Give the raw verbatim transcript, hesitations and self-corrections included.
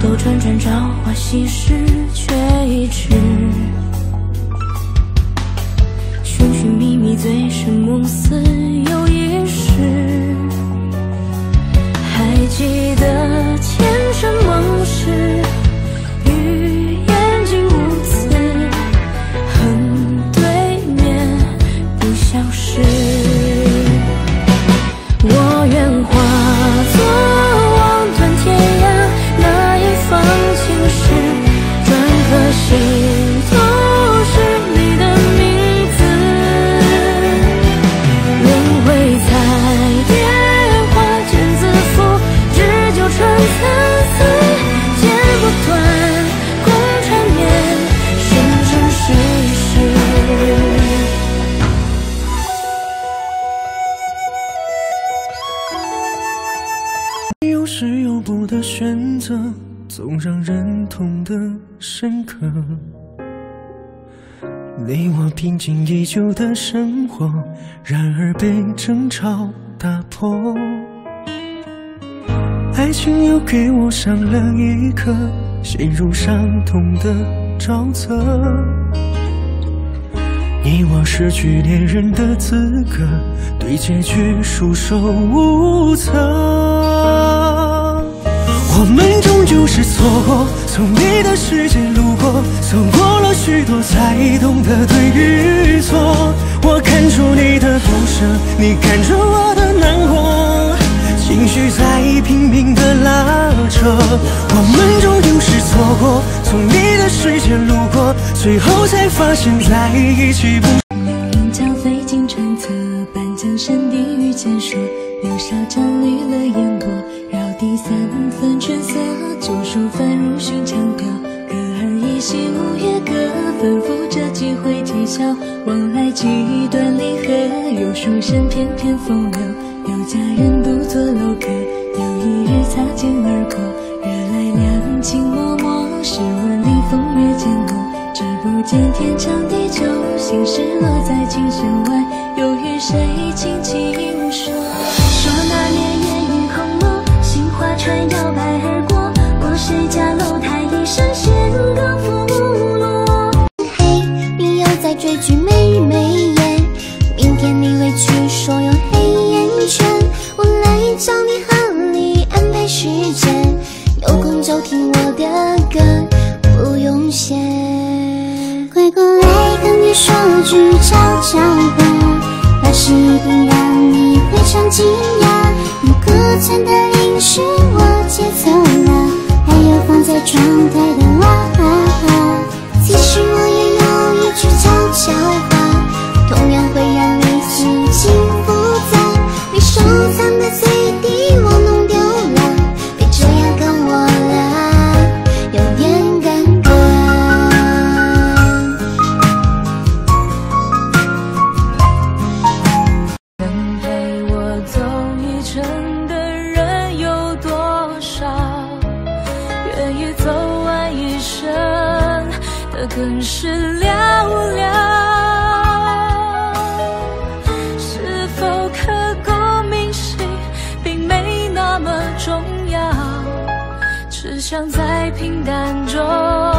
兜转转，朝花夕拾，却一直寻寻觅觅，醉生梦死又一世。还记得前尘往事，与眼睛无词，恨对面不相识。我愿化作望断天涯那一方青石，篆刻心头是你的名字。轮回彩蝶花间自负，只纠缠参差，剪不断，共缠绵，生生世世。 有时有不的选择，总让人痛得深刻。你我平静已久的生活，然而被争吵打破。爱情又给我上了一课，陷入伤痛的沼泽。你我失去恋人的资格，对结局束手无策。我们终究是错过，从你的世界路过，走过了许多才懂得对与错。我看出你的不舍，你看着我的难过，情绪在拼命的拉扯。我们终究是错过，从你的世界路过，最后才发现在一起不。 两人交费尽川侧，半江山地遇见说，流沙沾绿了烟波，绕地三分春色，旧书翻入寻常调。歌儿依稀五月歌，反复着几回啼笑，往来几段离合，有书生翩翩风流，有佳人独坐楼阁，有一日擦肩而过，惹来两情脉脉，试问里风月渐浓，只不见天长地久，心事落在琴弦外，又与谁轻轻说。说那年烟雨空落，杏花船摇摆而过，过谁家楼台一声弦歌拂落。 嘿，你又在追剧没眉眼，明天你委屈说有黑眼圈，我来找你和你安排时间，有空就听我的歌，不用谢。快过来跟你说句悄悄话，把视频让你非常惊讶，有歌词的音是我节奏了，还有放在窗台的娃，其实我也有一句悄悄话，同样会让你心情复杂，你收藏的 C D 我弄丢了，别这样跟我了，有点尴尬。 能陪我走一程的人有多少？愿意走完一生的更是寥寥。是否刻骨铭心，并没那么重要，只想在平淡中